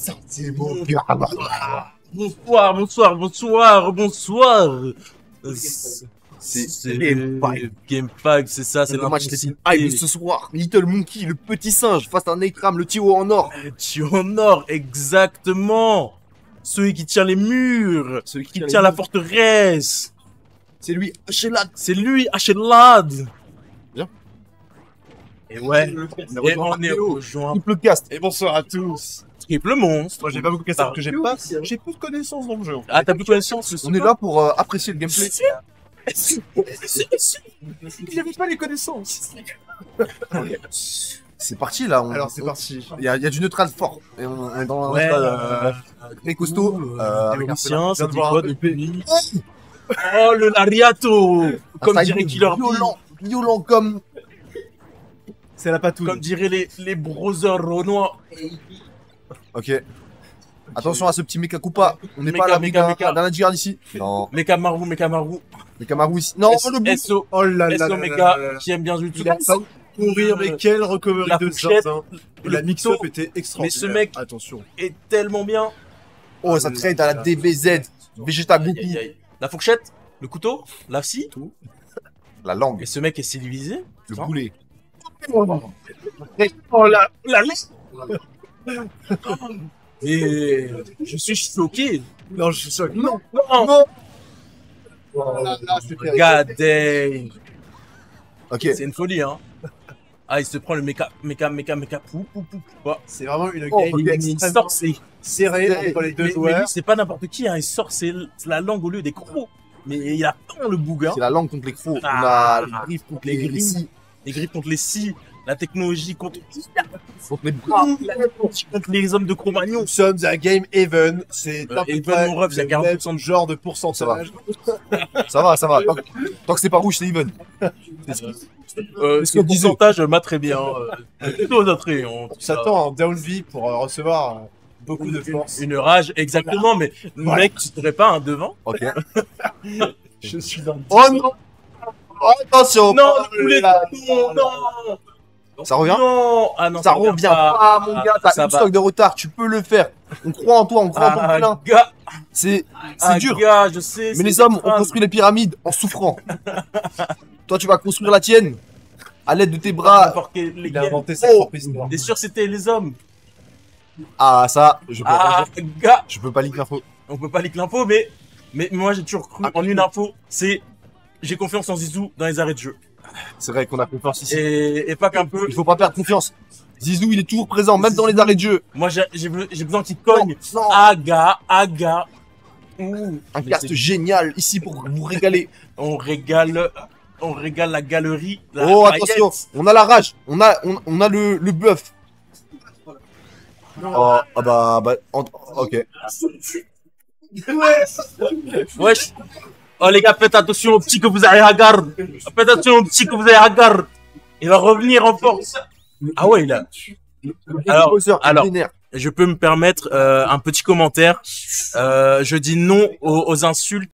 C'est mon gars. Bonsoir, bonsoir, bonsoir, bonsoir. C'est Game5. Game5, c'est ça, c'est le match des hype ce soir. Little Monkey, le petit singe, face à Nightram, le Tio en or. Tu en or, exactement. Celui qui tient les murs, celui qui tient la forteresse. C'est lui, Hachelad. C'est lui, Hachelad. Bien. Et ouais, et on est rejoint. Triple cast. Et bonsoir à tous. Triple monstre. Moi j'ai pas beaucoup de parce que j'ai peu de connaissances dans le jeu. Ah, t'as plus de connaissances. On est là pour apprécier le gameplay. Il n'y avait pas les connaissances. C'est parti là. Alors c'est parti. Il y a du neutral fort. Et on est dans Ouais, un très costaud. Avec un Lucien, ça dit voir quoi de pays? Oh, le Lariato. Comme dirait Killer B. Violent comme. C'est la patouille. Comme diraient les brothers renois. Ok. Attention à ce petit Mecha Koopa. On n'est Mecha, pas à l'abri Mecha. d'un Edgeguard ici. Non. Mekamaru. Mekamaru ici. Non, le bout. SO. Oh là là SO là Mecha là là. qui aime bien jouer tout Il a ça. courir, mais quel recovery La de fourchette, Zinzin. le La mix-up couteau. était extraordinaire. Mais ce mec- Attention. est tellement bien. Oh, ça trade à la DBZ. Vegeta Goku. Aïe, aïe, aïe. La fourchette, le couteau, la scie. La langue. Et ce mec est civilisé. Le boulet. Oh la Et je suis choqué. Non, je suis sûr. Non. Non. Oh là là, c'est terrible. God damn. Ok. C'est une folie, hein. Ah, il se prend le méca. Pou. Quoi. C'est vraiment une Oh, game ok. Il extrêmement sort ses. serrée entre les deux Mais lui, joueurs. c'est pas n'importe qui, hein. Il sort la langue au lieu des crocs. Mais il a pas le bouga. C'est la langue contre les crocs. Ah. On a les griffes contre Les les griffes. scies. Les griffes contre les scies. La technologie contre Contre les bras. contre les hommes de Cro-Magnon. Nous sommes à Game Even. C'est à peu Even, près mon ref, il y a le 40% même genre de pourcentage. Ça va. Tant que c'est pas rouge, c'est even. Ce pourcentage m'a très bien. Plutôt notre On s'attend en down V pour recevoir beaucoup de force. Une rage, exactement, mais mec, tu serais pas un devant? Ok. Je suis dans le Oh non. Oh, attention. Non, Oh poulet, là non, non, Ça revient? non, ah non, Ça revient pas, mon gars. T'as ça une va. stock de retard. Tu peux le faire. On croit en toi. On croit en ton Ah, plein. gars, C'est ah, dur. gars, je sais. Mais les hommes ont construit les pyramides en souffrant. Toi, tu vas construire la tienne à l'aide de tes bras. Il a inventé sa Oh. propre histoire. T'es sûr que c'était les hommes? Ah, ça, je peux, Ah, gars, je peux pas lire l'info. on peut pas lire l'info, mais moi j'ai toujours cru en une info, c'est j'ai confiance en Zizou dans les arrêts de jeu. C'est vrai qu'on a confiance ici. Et pas qu'un peu. Il faut pas perdre confiance. Zizou, il est toujours présent, même dans les arrêts de jeu. Moi j'ai besoin qu'il cogne. Non. Aga. Un cast génial ici pour vous régaler. On régale la galerie. La Oh, paillette. attention, on a la rage, on a le bluff. Oh, ah bah, ok. Wesh. Oh les gars, faites attention au petit que vous avez à garde. Faites attention au petit que vous avez à garde. Il va revenir en force. Ah ouais, il a. Alors, je peux me permettre un petit commentaire. Je dis non aux insultes